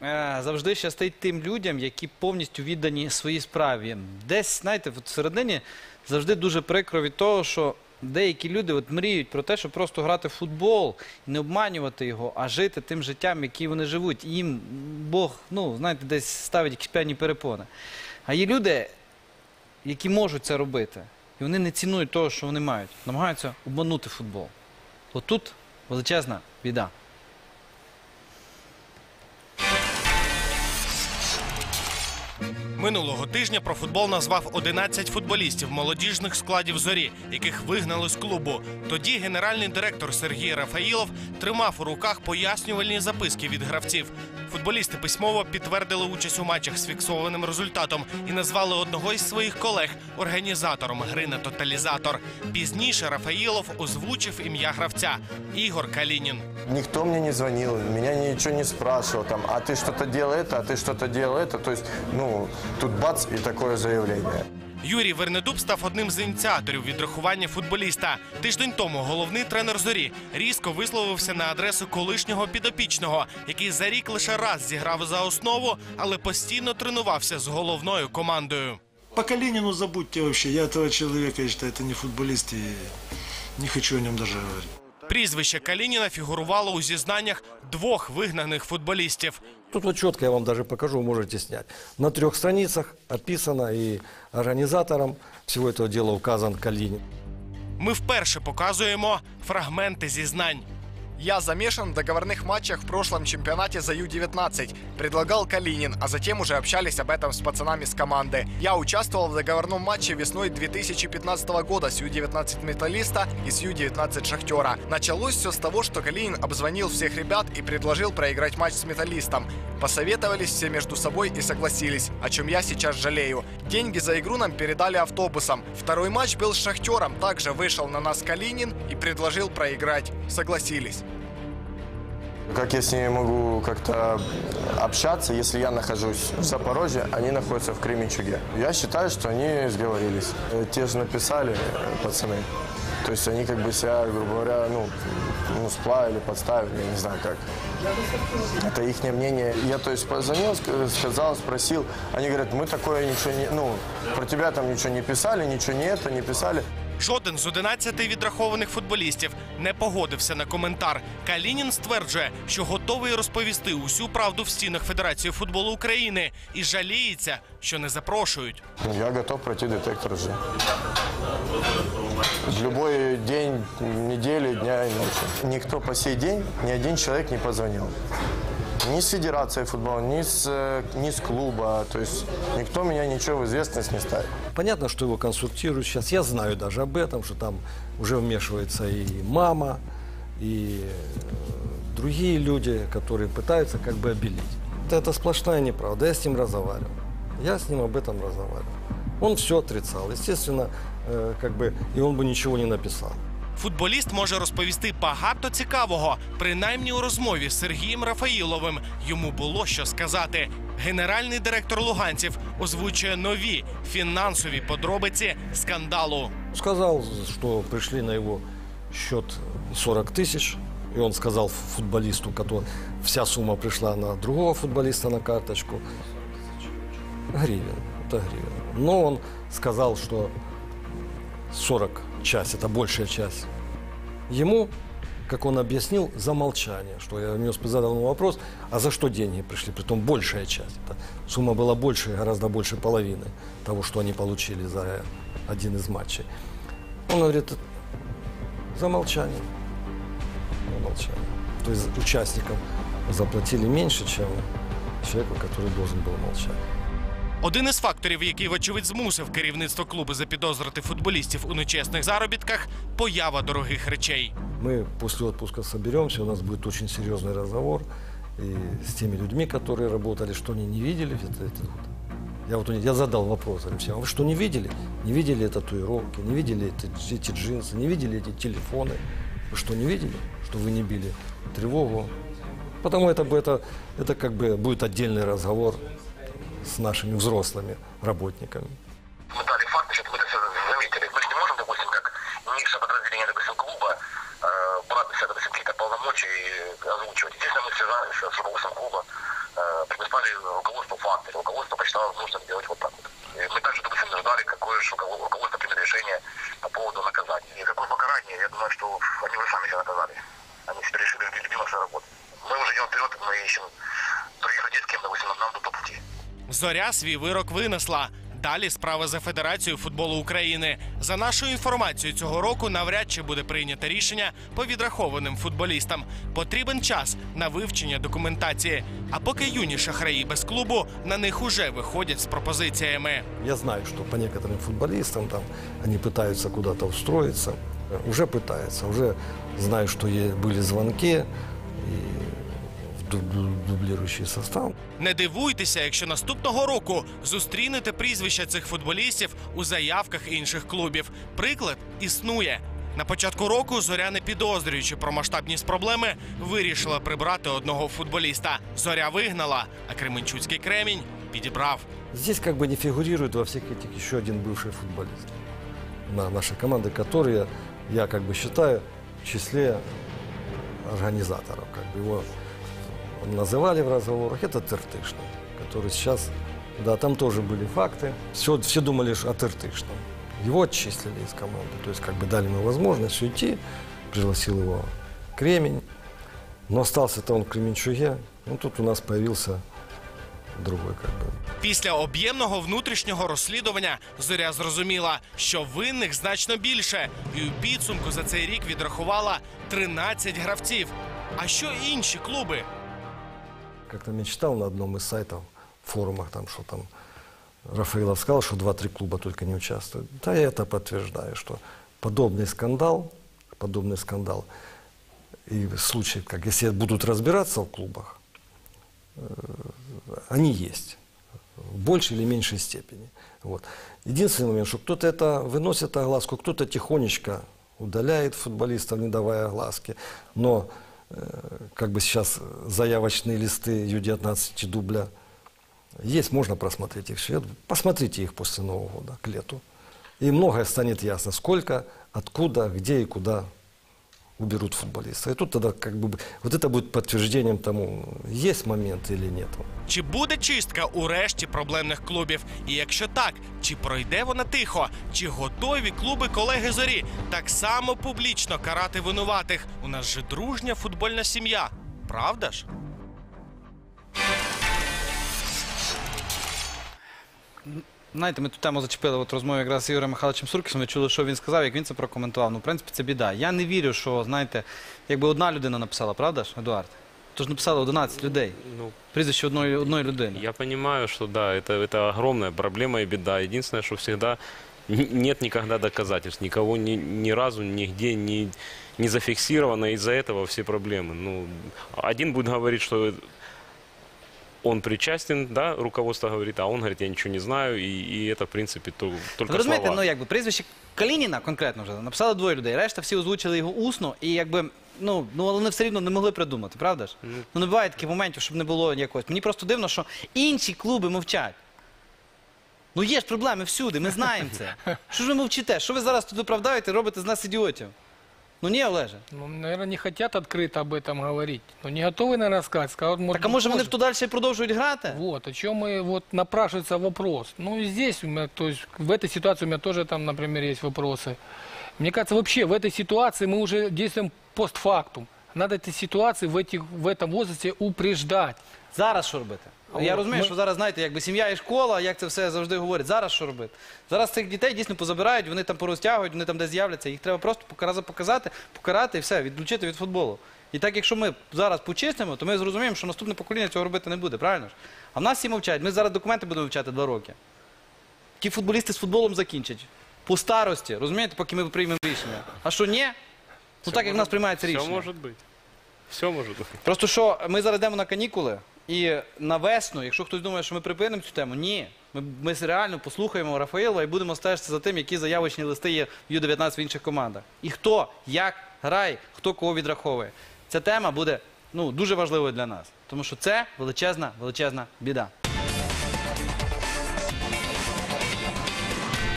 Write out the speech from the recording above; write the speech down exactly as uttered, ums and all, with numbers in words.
завжди щастить тим людям, які повністю віддані своїй справі. Десь, знаєте, от всередині завжди дуже прикро від того, що деякі люди от мріють про те, щоб просто грати в футбол і не обманювати його, а жити тим життям, яким вони живуть. І їм Бог, ну, знаєте, десь ставить якісь певні перепони. А є люди, які можуть це робити, і вони не цінують того, що вони мають. Намагаються обманути футбол. От тут величезна біда. Минулого тижня про футбол назвав одинадцять футболістів молодіжних складів «Зорі», яких вигнали з клубу. Тоді генеральний директор Сергій Рафаїлов тримав у руках пояснювальні записки від гравців. Футболісти письмово підтвердили участь у матчах з фіксованим результатом і назвали одного із своїх колег організатором гри на тоталізатор. Пізніше Рафаїлов озвучив ім'я гравця – Ігор Калінін. Никто мне не звонил, меня ничего не спрашивал, там, а ты что-то делал это, а ты что-то делал это. То есть, ну, тут бац и такое заявление. Юрій Вернедуб став одним з ініціаторів відрахування футболіста. Тиждень тому головний тренер «Зорі» різко висловився на адресу колишнього підопічного, який за рік лише раз зіграв за основу, але постійно тренувався з головною командою. По Калинину забудьте вообще, я этого человека, я считаю, это не футболист и не хочу о нем даже говорить. Прізвище Калініна фігурувало у зізнаннях двох вигнаних футболістів. Тут вот четко я вам даже покажу, можете снять. На трех страницах описано, и организатором всего этого дела указан Калинин. Ми вперше показуємо фрагменти зізнань. Я замешан в договорных матчах в прошлом чемпионате за Ю девятнадцать. Предлагал Калинин, а затем уже общались об этом с пацанами с команды. Я участвовал в договорном матче весной две тысячи пятнадцатого года с Ю девятнадцать «Металлиста» и с Ю девятнадцать «Шахтера». Началось все с того, что Калинин обзвонил всех ребят и предложил проиграть матч с «Металлистом». Посоветовались все между собой и согласились, о чем я сейчас жалею. Деньги за игру нам передали автобусом. Второй матч был с «Шахтером». Также вышел на нас Калинин и предложил проиграть. Согласились. Как я с ними могу как-то общаться, если я нахожусь в Запорожье, они находятся в Кременчуге? Я считаю, что они сговорились. Те же написали, пацаны. То есть они как бы себя, грубо говоря, ну, ну сплавили, подставили, я не знаю как. Это их мнение. Я, то есть, позвонил, сказал, спросил. Они говорят, мы такое ничего не... Ну, про тебя там ничего не писали, ничего не это, не писали. Жоден з одинадцяти відрахованих футболістів не погодився на коментар. Калінін стверджує, що готовий розповісти усю правду в стінах Федерації футболу України і жаліється, що не запрошують. Я готов пройти детектор лжи. В любой день, недели, дня и ночи. Никто по сей день, ни один человек не позвонил. Ни с Федерацией футбола, ни с, ни с клуба. То есть никто меня ничего в известность не ставит. Понятно, что его консультируют сейчас. Я знаю даже об этом, что там уже вмешивается и мама, и другие люди, которые пытаются как бы обелить. Это сплошная неправда. Я с ним разговаривал. Я с ним об этом разговаривал. Он все отрицал. Естественно, как бы, и он бы ничего не написал. Футболіст може розповісти багато цікавого, принаймні у розмові з Сергієм Рафаїловим. Йому було що сказати. Генеральний директор луганців озвучує нові фінансові подробиці скандалу. Сказал, что пришли на его счет сорок тысяч, и он сказал футболисту, который вся сумма пришла на другого футболиста на карточку. Гривен, это гривен. Но он сказал, что сорок часть, это большая часть. Ему, как он объяснил, за молчание, что я внес, задал ему вопрос, а за что деньги пришли, притом большая часть. Это сумма была больше, гораздо больше половины того, что они получили за один из матчей. Он говорит, за молчание. За молчание. То есть участникам заплатили меньше, чем человеку, который должен был молчать. Один із факторів, який, вочевидь, змусив керівництво клубу запідозрити футболістів у нечесних заробітках – поява дорогих речей. Мы после отпуска соберемся, у нас будет очень серьезный разговор и с теми людьми, которые работали, что они не видели. Это, это, я, вот, я задал вопрос, а вы что, не видели? Не видели татуировки, не видели это, эти джинсы, не видели эти телефоны? Вы что, не видели, что вы не били тревогу? Потому это, это, это как бы будет отдельный разговор с нашими взрослыми работниками. Мы дали факт, значит, мы это все заметили. Мы же не можем, допустим, как низшее подразделение, допустим, клуба, э, брать на себя, допустим, какие-то полномочия и озвучивать. Естественно, мы все знаем, что, допустим, клуба э, предоставили руководству факты. Руководство посчитало нужным делать вот так вот. И мы также, допустим, ждали, какое же руковод- руководство примет решение по поводу наказания. И какое покарание, я думаю, что они уже сами себя наказали. Они себе решили любимо свою работу. Мы уже идем вперед, мы ищем других людей, с кем, допустим, нам дадут по пути. Зоря свій вирок винесла. Далі справа за Федерацією футболу України. За нашою інформацією, цього року навряд чи буде прийнято рішення по відрахованим футболістам. Потрібен час на вивчення документації. А поки юні шахраї без клубу, на них уже виходять з пропозиціями. Я знаю, что по некоторым футболистам там они пытаются куда-то устроиться. Уже пытаются, уже знаю, что е- были звонки и в дуб- дублирующий состав. Не дивуйтеся, якщо наступного року зустрінете прізвища цих футболістів у заявках інших клубів. Приклад існує. На початку року Зоря, не підозрюючи про масштабність проблеми, вирішила прибрати одного футболіста. Зоря вигнала, а Кременчуцький Кремінь підібрав. Здесь как бы не фигурирует во всех этих еще один бывший футболист на нашей команды, который я как бы считаю в числе организаторов. Как бы его называли в разговорах, это Тыртышный, который сейчас, да, там тоже были факты. Все, все думали что о Тыртышном. Его отчислили из команды, то есть как бы дали ему возможность уйти, пригласил его Кремень, но остался-то он в Кременчуге. Ну тут у нас появился другой как бы. Після об'ємного внутрішнього розслідування Зоря зрозуміла, що винних значно більше. І у підсумку за цей рік відрахувала тринадцять гравців. А що інші клуби? Как-то мечтал на одном из сайтов, форумах, там, что там Рафаилов сказал, что два-три клуба только не участвуют. Да, я это подтверждаю, что подобный скандал, подобный скандал, и случаи, как если будут разбираться в клубах, э, они есть. В большей или меньшей степени. Вот. Единственный момент, что кто-то это выносит огласку, кто-то тихонечко удаляет футболистов, не давая огласки. Но э, как бы сейчас заявочные листы Ю девятнадцать дубля есть, можно просмотреть их все. Посмотрите их после Нового года, к лету. И многое станет ясно, сколько, откуда, где и куда уберут футболиста. И тут тогда как бы вот это будет подтверждением тому, есть момент или нет. Чи буде чистка у решті проблемних клубів? І якщо так, чи пройде вона тихо? Чи готові клуби колеги Зорі так само публічно карати винуватих? У нас же дружня футбольна сім'я. Правда ж? Знаєте, ми ту тему зачепили от розмові якраз з Ігорем Михайловичем Суркісом, ми чули, що він сказав, як він це прокоментував. Ну, в принципі, це біда. Я не вірю, що, знаєте, якби одна людина написала, правда ж, Едуард? Тож написали одинадцять людей. Ну, Прізвище одної, одної людини. я понимаю, что да, это, это огромная проблема и беда. Единственное, что всегда н- нет никогда доказательств. Никого ни, ни разу, нигде не, не зафиксировано. Из-за этого все проблемы. Ну, один будет говорить, что он причастен, да, руководство говорит, а он говорит, я ничего не знаю. И, и это, в принципе, то, только Ви розумієте, слова. ну якби прізвище Калініна конкретно вже написали двоє людей, решта всі озвучили його усно, і якби, ну, ну але вони все рівно не могли придумати, правда ж? Ну не буває таких моментів, щоб не було якогось. Мені просто дивно, що інші клуби мовчать. Ну є ж проблеми всюди, ми знаємо це. Що ж ви мовчите? Що ви зараз тут виправдаєте і робите з нас ідіотів? Ну ні, Олеже. Ну, наверное, не хотят открыто об этом говорить. Но не готовы, наверное, сказать. Скажут, может, Так а може вони позже. тут далі продовжують грати? Вот, о чем мы, вот, напрашивается вопрос. Ну, и здесь у меня, то есть, в этой ситуации у меня тоже там, например, есть вопросы. Мне кажется, вообще в этой ситуации мы уже действуем постфактум. Надо эти ситуации в, этих, в этом возрасте упреждать. Зараз що робити? Я От, розумію, ми- що зараз, знаєте, якби сім'я і школа, як це все завжди говорять. Зараз що робити? Зараз цих дітей дійсно позабирають, вони там порозтягують, вони там десь з'являться. Їх треба просто покара- показати, покарати і все, відлучити від футболу. І так, якщо ми зараз почистимо, то ми зрозуміємо, що наступне покоління цього робити не буде, правильно ж? А в нас всі мовчать. Ми зараз документи будемо вивчати два роки. Ті футболісти з футболом закінчать. По старості, розумієте, поки ми приймемо рішення. А що ні? Ну так, як в нас приймається рішення. Все может быть. Все может быть. Просто що ми зараз йдемо на канікули, і на весну, якщо хтось думає, що ми припинимо цю тему, ні. Ми, ми реально послухаємо Рафаїлова і будемо стежити за тим, які заявочні листи є в Ю дев'ятнадцять в інших командах. І хто, як грає, хто кого відраховує. Ця тема буде, ну, дуже важливою для нас, тому що це величезна, величезна біда.